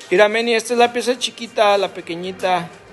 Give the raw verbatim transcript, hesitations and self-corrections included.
Mira, Meni, esta es la pieza chiquita, la pequeñita.